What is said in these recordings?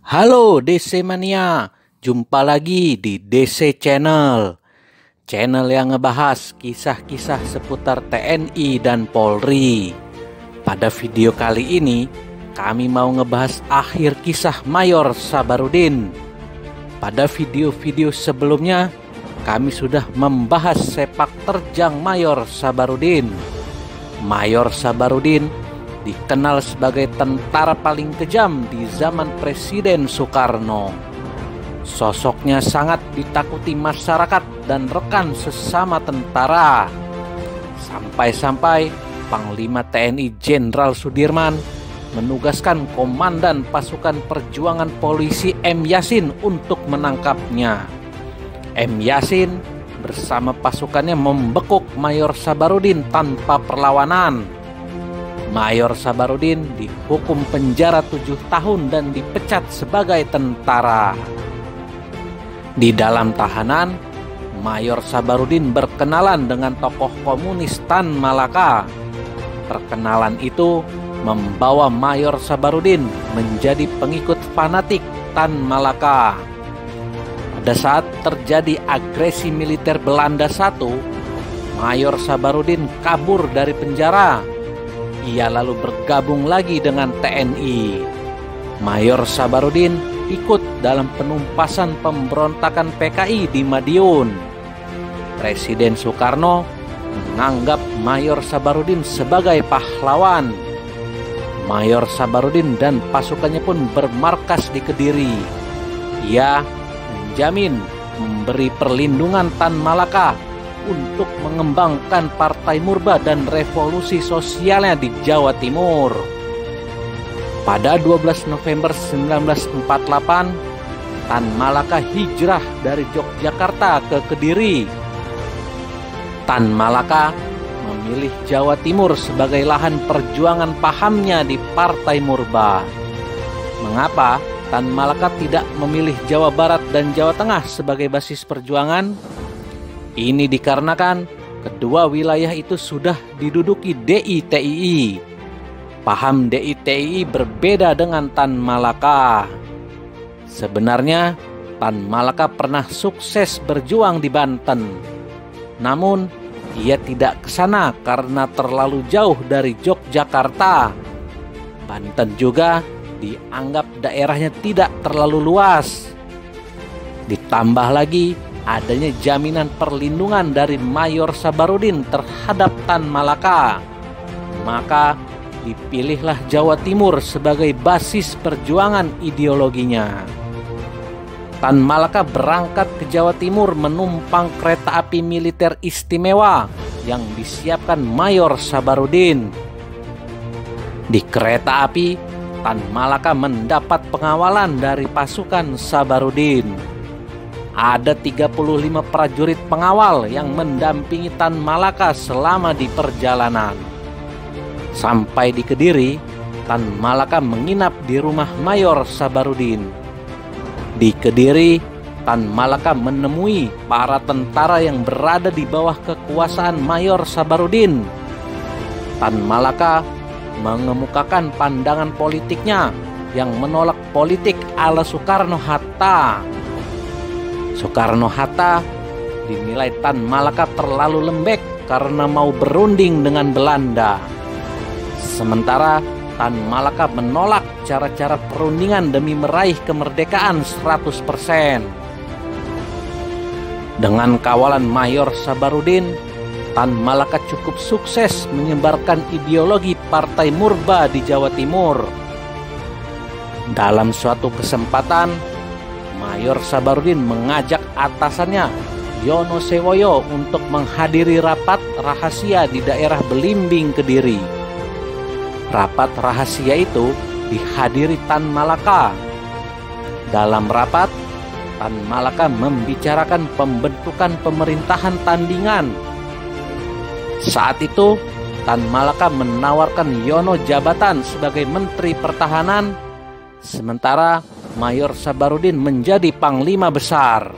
Halo DC Mania, jumpa lagi di DC Channel. Channel yang ngebahas kisah-kisah seputar TNI dan Polri. Pada video kali ini, kami mau ngebahas akhir kisah Mayor Sabarudin. Pada video-video sebelumnya, kami sudah membahas sepak terjang Mayor Sabarudin. Mayor Sabarudin dikenal sebagai tentara paling kejam di zaman Presiden Soekarno. Sosoknya sangat ditakuti masyarakat dan rekan sesama tentara. Sampai-sampai Panglima TNI Jenderal Sudirman menugaskan Komandan Pasukan Perjuangan Polisi M. Yasin untuk menangkapnya. M. Yasin bersama pasukannya membekuk Mayor Sabarudin tanpa perlawanan. Mayor Sabarudin dihukum penjara 7 tahun dan dipecat sebagai tentara. Di dalam tahanan, Mayor Sabarudin berkenalan dengan tokoh komunis Tan Malaka. Perkenalan itu membawa Mayor Sabarudin menjadi pengikut fanatik Tan Malaka. Pada saat terjadi agresi militer Belanda I, Mayor Sabarudin kabur dari penjara. Ia lalu bergabung lagi dengan TNI. Mayor Sabarudin ikut dalam penumpasan pemberontakan PKI di Madiun. Presiden Soekarno menganggap Mayor Sabarudin sebagai pahlawan. Mayor Sabarudin dan pasukannya pun bermarkas di Kediri. Ia menjamin memberi perlindungan Tan Malaka untuk mengembangkan Partai Murba dan revolusi sosialnya di Jawa Timur. Pada 12 November 1948, Tan Malaka hijrah dari Yogyakarta ke Kediri. Tan Malaka memilih Jawa Timur sebagai lahan perjuangan pahamnya di Partai Murba. Mengapa Tan Malaka tidak memilih Jawa Barat dan Jawa Tengah sebagai basis perjuangan? Ini dikarenakan kedua wilayah itu sudah diduduki DITII. Paham DITII berbeda dengan Tan Malaka. Sebenarnya Tan Malaka pernah sukses berjuang di Banten. Namun ia tidak ke sana karena terlalu jauh dari Yogyakarta. Banten juga dianggap daerahnya tidak terlalu luas. Ditambah lagi adanya jaminan perlindungan dari Mayor Sabarudin terhadap Tan Malaka. Maka dipilihlah Jawa Timur sebagai basis perjuangan ideologinya. Tan Malaka berangkat ke Jawa Timur menumpang kereta api militer istimewa yang disiapkan Mayor Sabarudin. Di kereta api, Tan Malaka mendapat pengawalan dari pasukan Sabarudin. Ada 35 prajurit pengawal yang mendampingi Tan Malaka selama di perjalanan. Sampai di Kediri, Tan Malaka menginap di rumah Mayor Sabarudin. Di Kediri, Tan Malaka menemui para tentara yang berada di bawah kekuasaan Mayor Sabarudin. Tan Malaka mengemukakan pandangan politiknya yang menolak politik ala Soekarno-Hatta. Soekarno-Hatta dinilai Tan Malaka terlalu lembek karena mau berunding dengan Belanda. Sementara Tan Malaka menolak cara-cara perundingan demi meraih kemerdekaan 100%. Dengan kawalan Mayor Sabarudin, Tan Malaka cukup sukses menyebarkan ideologi Partai Murba di Jawa Timur. Dalam suatu kesempatan, Mayor Sabarudin mengajak atasannya Yono Sewoyo untuk menghadiri rapat rahasia di daerah Belimbing, Kediri. Rapat rahasia itu dihadiri Tan Malaka. Dalam rapat, Tan Malaka membicarakan pembentukan pemerintahan tandingan. Saat itu, Tan Malaka menawarkan Yono jabatan sebagai Menteri Pertahanan, sementara Mayor Sabarudin menjadi Panglima Besar.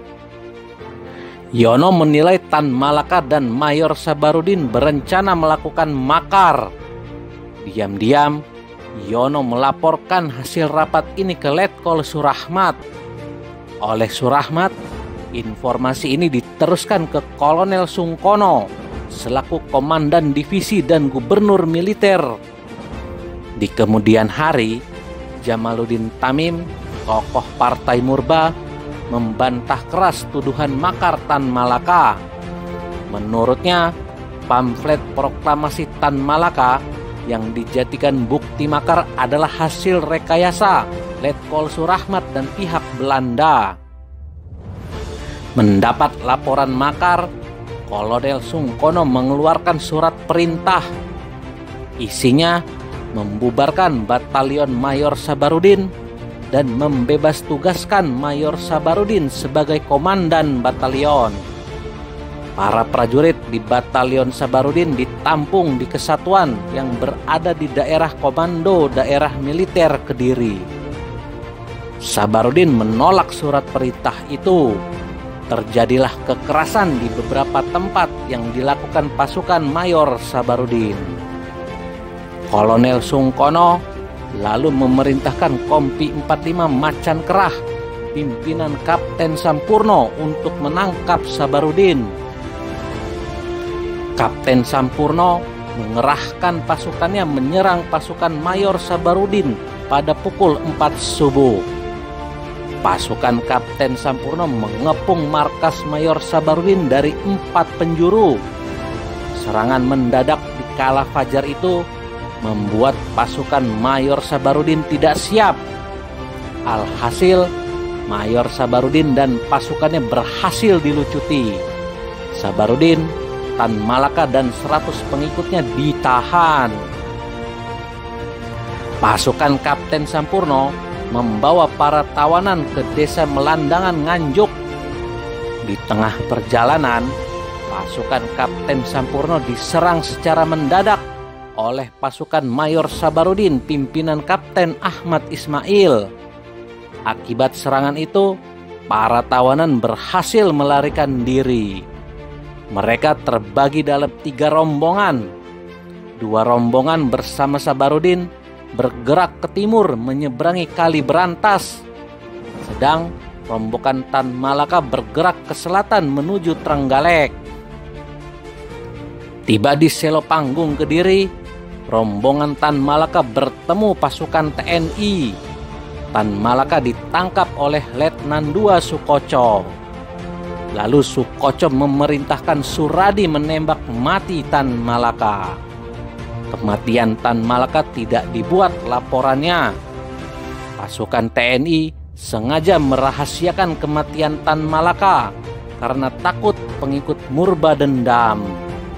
Yono menilai Tan Malaka dan Mayor Sabarudin berencana melakukan makar. Diam-diam Yono melaporkan hasil rapat ini ke Letkol Surahmat. Oleh Surahmat, informasi ini diteruskan ke Kolonel Sungkono selaku Komandan Divisi dan Gubernur Militer. Di kemudian hari, Jamaluddin Tamim, tokoh Partai Murba, membantah keras tuduhan makar Tan Malaka. Menurutnya, pamflet proklamasi Tan Malaka yang dijadikan bukti makar adalah hasil rekayasa Letkol Surahmat dan pihak Belanda. Mendapat laporan makar, Kolonel Sungkono mengeluarkan surat perintah. Isinya membubarkan Batalion Mayor Sabarudin dan membebas tugaskan Mayor Sabarudin sebagai komandan batalion. Para prajurit di Batalion Sabarudin ditampung di kesatuan yang berada di daerah Komando Daerah Militer Kediri. Sabarudin menolak surat perintah itu. Terjadilah kekerasan di beberapa tempat yang dilakukan pasukan Mayor Sabarudin. Kolonel Sungkono lalu memerintahkan Kompi 45 Macan Kerah, pimpinan Kapten Sampurno, untuk menangkap Sabarudin. Kapten Sampurno mengerahkan pasukannya menyerang pasukan Mayor Sabarudin pada pukul 4 subuh. Pasukan Kapten Sampurno mengepung markas Mayor Sabarudin dari 4 penjuru. Serangan mendadak di kala fajar itu membuat pasukan Mayor Sabarudin tidak siap. Alhasil, Mayor Sabarudin dan pasukannya berhasil dilucuti. Sabarudin, Tan Malaka, dan 100 pengikutnya ditahan. Pasukan Kapten Sampurno membawa para tawanan ke desa Melandangan Nganjuk. Di tengah perjalanan, pasukan Kapten Sampurno diserang secara mendadak oleh pasukan Mayor Sabarudin pimpinan Kapten Ahmad Ismail. Akibat serangan itu, para tawanan berhasil melarikan diri. Mereka terbagi dalam 3 rombongan. 2 rombongan bersama Sabarudin bergerak ke timur menyeberangi Kali Berantas, sedang rombongan Tan Malaka bergerak ke selatan menuju Trenggalek. Tiba di Selo Panggung Kediri, rombongan Tan Malaka bertemu pasukan TNI. Tan Malaka ditangkap oleh Letnan II Sukoco. Lalu Sukoco memerintahkan Suradi menembak mati Tan Malaka. Kematian Tan Malaka tidak dibuat laporannya. Pasukan TNI sengaja merahasiakan kematian Tan Malaka karena takut pengikut Murba dendam.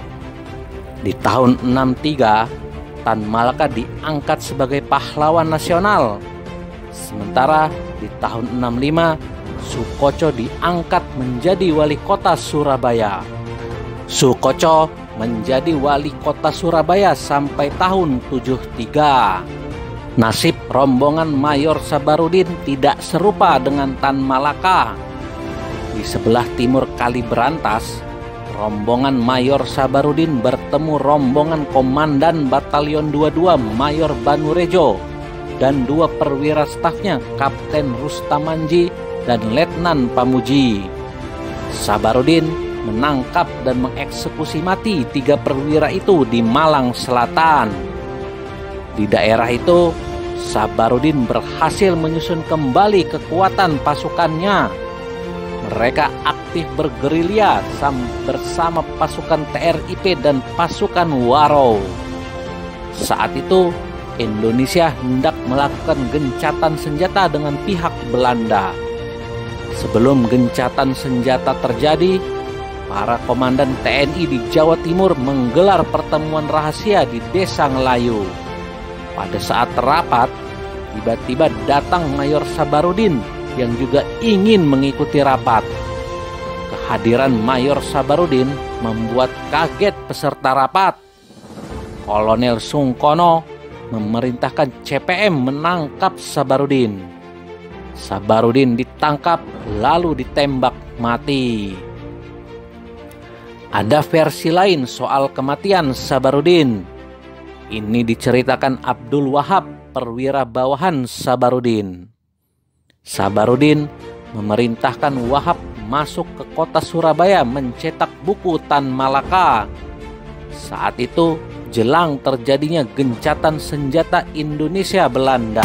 Di tahun 63, Tan Malaka diangkat sebagai pahlawan nasional. Sementara di tahun 65, Sukoco diangkat menjadi wali kota Surabaya. Sukoco menjadi wali kota Surabaya sampai tahun 73. Nasib rombongan Mayor Sabarudin tidak serupa dengan Tan Malaka. Di sebelah timur Kali Berantas, rombongan Mayor Sabarudin bertemu rombongan Komandan Batalion 22 Mayor Banurejo dan 2 perwira stafnya Kapten Rustamanji dan Letnan Pamuji. Sabarudin menangkap dan mengeksekusi mati 3 perwira itu di Malang Selatan. Di daerah itu, Sabarudin berhasil menyusun kembali kekuatan pasukannya. Mereka aktif bergerilya bersama pasukan TRIP dan pasukan Waro. Saat itu, Indonesia hendak melakukan gencatan senjata dengan pihak Belanda. Sebelum gencatan senjata terjadi, para komandan TNI di Jawa Timur menggelar pertemuan rahasia di Desa Ngelayu. Pada saat rapat, tiba-tiba datang Mayor Sabarudin yang juga ingin mengikuti rapat. Kehadiran Mayor Sabarudin membuat kaget peserta rapat. Kolonel Sungkono memerintahkan CPM menangkap Sabarudin. Sabarudin ditangkap lalu ditembak mati. Ada versi lain soal kematian Sabarudin. Ini diceritakan Abdul Wahab perwira bawahan Sabarudin. Sabarudin memerintahkan Wahab masuk ke kota Surabaya mencetak buku Tan Malaka. Saat itu jelang terjadinya gencatan senjata Indonesia Belanda.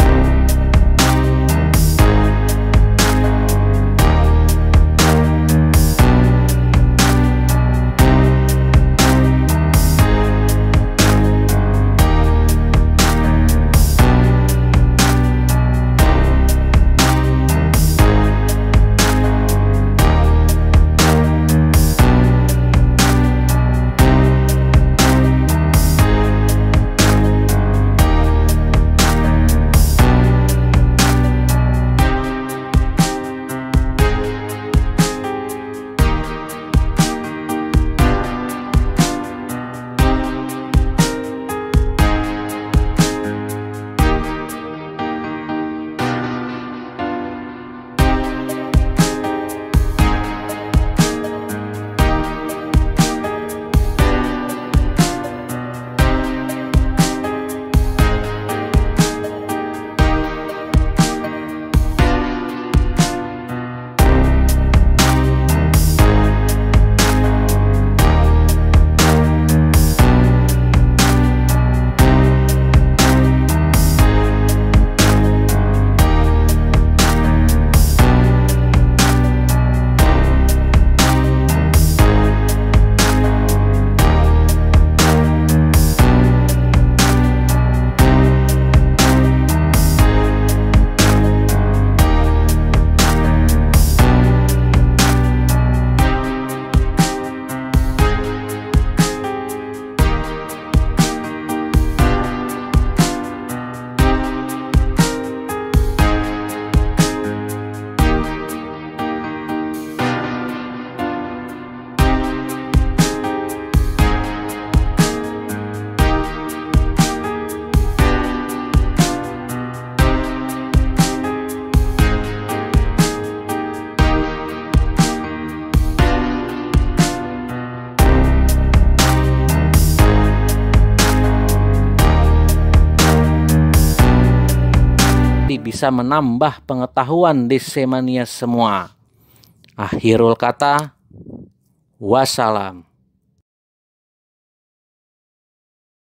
Bisa menambah pengetahuan di Semania semua. Akhirul kata, wassalam.